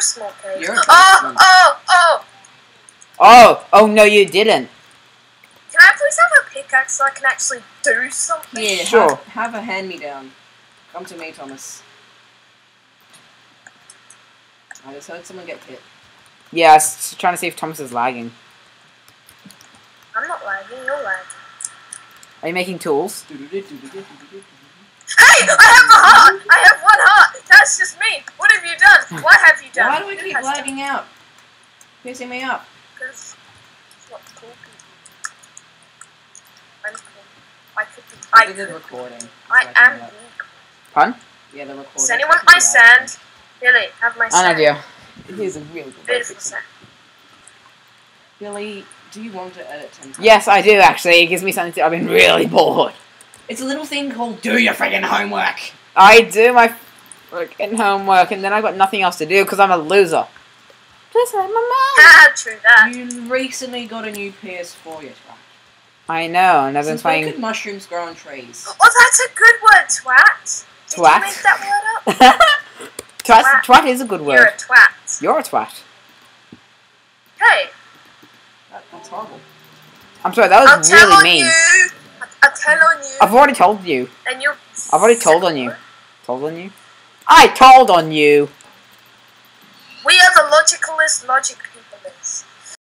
small cave. You're a Oh! Oh no, you didn't. Can I please have a pickaxe so I can actually do something? Yeah, Sure. have a hand-me-down. Come to me, Thomas. I just heard someone get hit. Yeah, I was trying to see if Thomas is lagging. I'm not lagging, you're lagging. Are you making tools? Hey! I have a heart! I have one heart! That's just me! What have you done? What have you done? Why do we keep lagging out? Pissing me up. Because it's not cool people. I'm cool. I could be. I This is could. recording. I am weak. Pun? Yeah, the recording. Does anyone want my sand? Billy, have my I sand. know, dear. It is a really good Beautiful sand. Billy, do you want to edit 10 times? Yes, I do actually. It gives me something to. I've been really bored. It's a little thing called do your friggin' homework. I do my freaking homework and then I've got nothing else to do because I'm a loser. Just like my mom. Ah, true that. You recently got a new PS4, you twat. I know, and I've been Since when playing. could mushrooms grow on trees? Oh, that's a good word, twat. Did you Twat? make that word up? Twat is a good You're word. a twat. You're a twat. Hey, That's horrible. I'm sorry, that I'll was tell really on mean. you. I'll tell on you. I've already told you. And you'll. I've already told on you. Told on you? I told on you! We are the logicalist logic people.